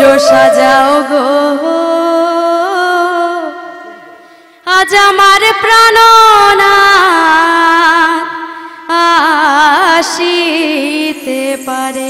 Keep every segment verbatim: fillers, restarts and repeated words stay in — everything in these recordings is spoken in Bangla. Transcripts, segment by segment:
সাজাও গো আজ আমার প্রাণনাথ আসিতে পারে।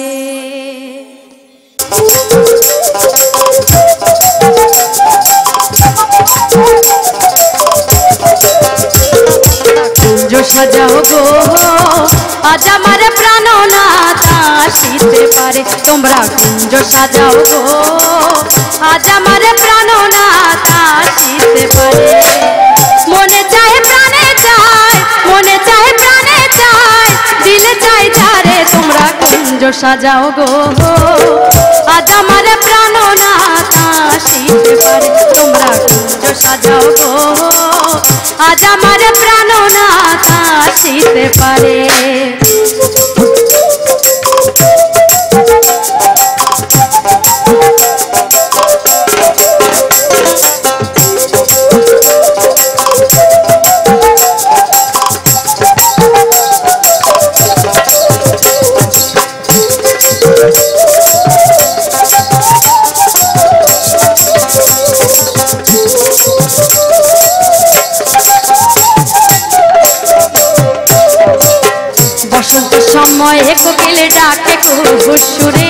কুঞ্জ সাজাও গো আজ আমার প্রাণনাথ আসিতে পারে। তোমরা কুঞ্জ সাজাও গো আজ আমার প্রাণনাথ আসিতে পারে। মনে চায় প্রাণে চায়, মনে চায় প্রাণে চায়, দিলে চায় যারে। তোমরা কুঞ্জ সাজাও গো আজ আমার প্রাণনাথ আসিতে পারে। তোমরা কুঞ্জ সাজাও গো আজ আমার প্রাণনাথ আসিতে পারে। বসন্ত সময়ে কোকিল ডাকে কুহুর সুরে,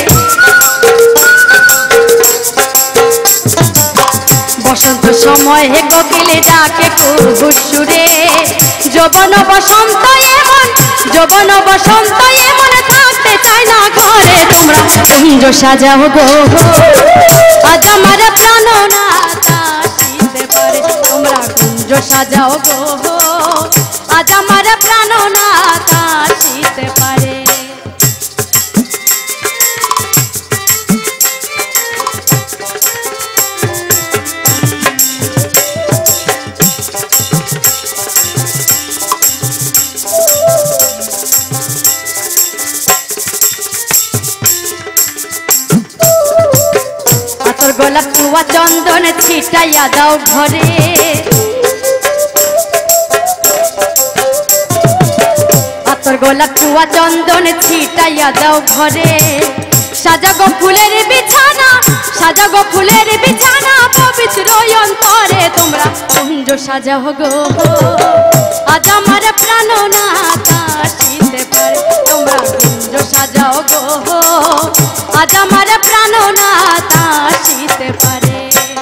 বসন্ত সময়ে কোকিল ডাকে কুহুর সুরে। যৌবন বসন্ত এমন, যৌবন বসন্ত এমন থাকতে চায় না ঘরে। তোমরা কুঞ্জ সাজাও গো আজ আমার প্রাণনাথ আসিতে পারে। তোমরা কুঞ্জ সাজাও গো আজ আমার প্রাণনাথ আসিতে পারে। আতর গোলাপ কুয়া চন্দন ছিটাইয়া দাও ঘরে, আতর গোলাপ কুয়া চন্দন ছিটাইয়া দাও ঘরে। সাজাগো ফুলের বিছানা, সাজাগো ফুলের বিছানা পবিত্র অন্তরে। তোমরা কুঞ্জ সাজাও গো আজ আমার প্রাণনাথ আসিতে পারে। তোমরা কুঞ্জ সাজাও গো আজ আমার প্রাণনাথ আসিতে পারে।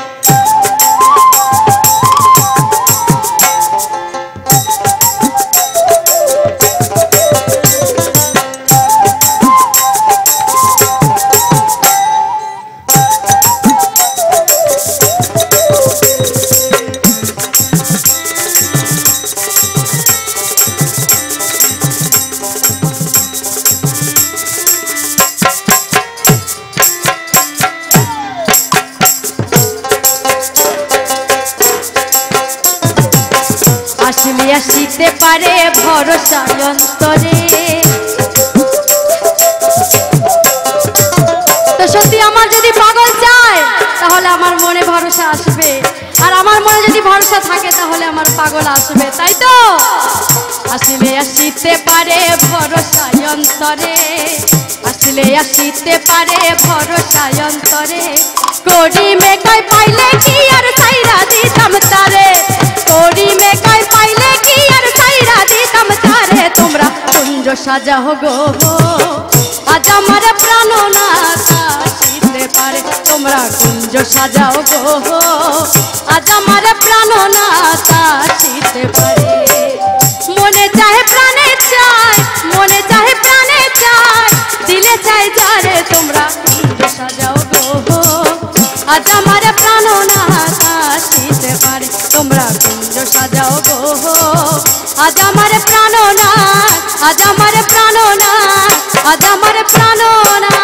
আসলে আসিতে পারে ভরসা অন্তরে। তো সত্যি আমার যদি পাগল চায় তাহলে আমার মনে ভরসা আসবে, আর আমার মনে যদি ভরসা থাকে তাহলে আমার পাগল আসবে, তাই তো? আসলে আসিতে পারে ভরসা অন্তরে, আসলে আসিতে পারে ভরসা অন্তরে। করি মেকাই পাইলে কি আর সাইরা দিতাম তারে, করি মেকাই পাইলে কি আর সাইরা দিতাম তারে। তোমরা কুঞ্জ সাজাও গো আজ আমার প্রাণনাথ আসিতে পারে। তোমরা কুঞ্জ সাজাও গো আজ আমার প্রাণনাথ আসিতে পারে। মনে চাহে প্রাণে চায়, মনে চাহে প্রাণে চায়, দিলে চায় যারে। তোমরা কুঞ্জ সাজাও গো আজ আমার প্রাণনাথ আসিতে পারে। তোমরা কুঞ্জ সাজাও গো আজ আমার প্রাণনাথ, আজ আমার প্রাণনাথ, আজ আমার প্রাণনাথ